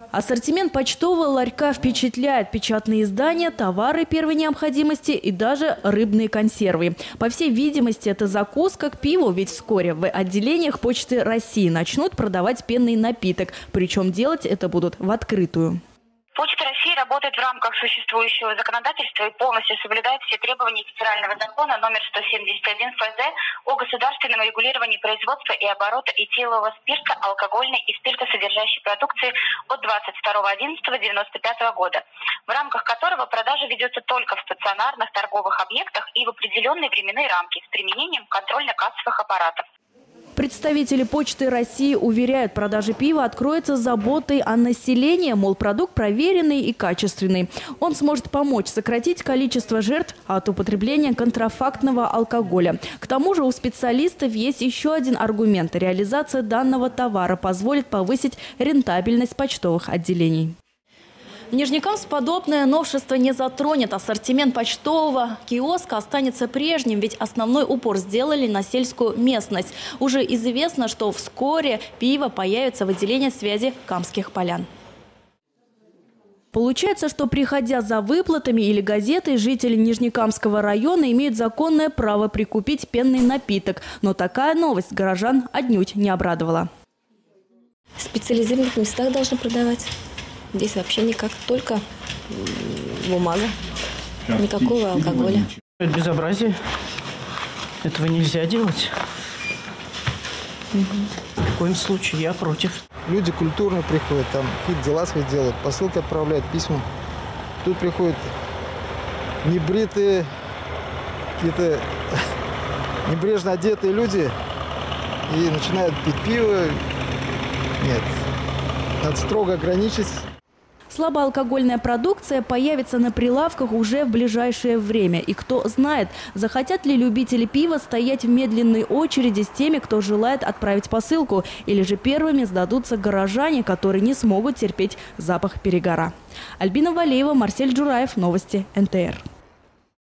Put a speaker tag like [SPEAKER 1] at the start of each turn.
[SPEAKER 1] Ассортимент почтового ларька впечатляет: печатные издания, товары первой необходимости и даже рыбные консервы. По всей видимости, это закуска к пиву, ведь вскоре в отделениях Почты России начнут продавать пенный напиток. Причем делать это будут в открытую.
[SPEAKER 2] Почта России работает в рамках существующего законодательства и полностью соблюдает все требования федерального закона номер 171 ФЗ о государственном регулировании производства и оборота этилового спирта, алкогольной и спиртосодержащей продукции от 22.11.1995 года, в рамках которого продажа ведется только в стационарных торговых объектах и в определенные временные рамки с применением контрольно-кассовых аппаратов.
[SPEAKER 1] Представители Почты России уверяют, продажа пива откроется с заботой о населении, мол, продукт проверенный и качественный. Он сможет помочь сократить количество жертв от употребления контрафактного алкоголя. К тому же у специалистов есть еще один аргумент. Реализация данного товара позволит повысить рентабельность почтовых отделений. Нижнекамск подобное новшество не затронет. Ассортимент почтового киоска останется прежним, ведь основной упор сделали на сельскую местность. Уже известно, что вскоре пиво появится в отделении связи Камских Полян. Получается, что, приходя за выплатами или газетой, жители Нижнекамского района имеют законное право прикупить пенный напиток. Но такая новость горожан отнюдь не обрадовала.
[SPEAKER 3] В специализированных местах должны продавать. Здесь вообще никак, только бумага, никакого алкоголя.
[SPEAKER 4] Это безобразие. Этого нельзя делать. В коем случае я против.
[SPEAKER 5] Люди культурно приходят, там какие-то дела свои делают, посылки отправляют, письма. Тут приходят небритые, какие-то небрежно одетые люди и начинают пить пиво. Нет, надо строго ограничить.
[SPEAKER 1] Слабоалкогольная продукция появится на прилавках уже в ближайшее время. И кто знает, захотят ли любители пива стоять в медленной очереди с теми, кто желает отправить посылку. Или же первыми сдадутся горожане, которые не смогут терпеть запах перегара. Альбина Валеева, Марсель Джураев. Новости НТР.